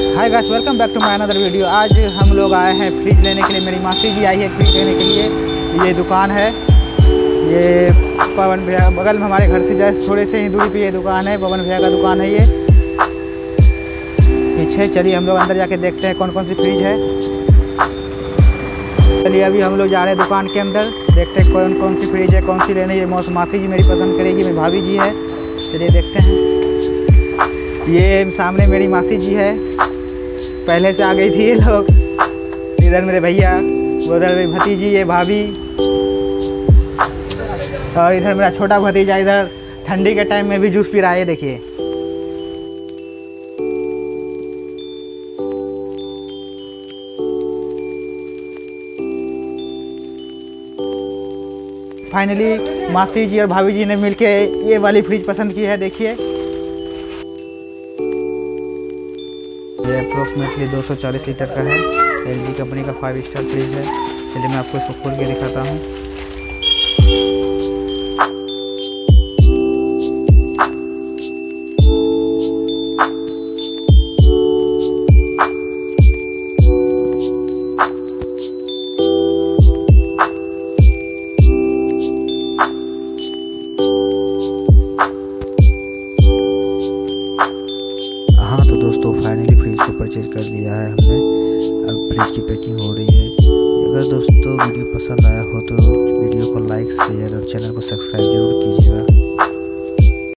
Hi guys, welcome back to my another video. आज हम लोग आए हैं फ्रिज लेने के लिए। मेरी मासी भी आई है फ्रिज लेने के लिए। ये दुकान है, ये पवन भैया बगल में हमारे घर से जैसे थोड़े से ही दूरी पे ये दुकान है। पवन भैया का दुकान है ये पीछे। चलिए हम लोग अंदर जाके देखते हैं कौन कौन सी फ्रिज है। चलिए अभी हम लोग जा रहे हैं दुकान के अंदर, देखते हैं कौन कौन सी फ्रिज है, कौन सी लेनी है। मासी जी मेरी पसंद करेगी, मेरी भाभी जी है। चलिए देखते हैं। ये सामने मेरी मासी जी है, पहले से आ गई थी ये लोग। इधर मेरे भैया, उधर मेरी भतीजी, ये भाभी, और इधर मेरा छोटा भतीजा इधर ठंडी के टाइम में भी जूस पी रहा है। देखिए फाइनली मासी जी और भाभी जी ने मिलके ये वाली फ्रिज पसंद की है। देखिए ये अप्रोक्सीमेटली 240 लीटर का है। LG कंपनी का 5 स्टार फ्रिज है। चलिए मैं आपको इसको खोल के दिखाता हूँ। हाँ तो दोस्तों फाइनली फ्रिज को परचेज कर लिया है हमने। अब फ्रिज की पैकिंग हो रही है। अगर दोस्तों वीडियो पसंद आया हो तो वीडियो को लाइक, शेयर और चैनल को सब्सक्राइब जरूर कीजिएगा।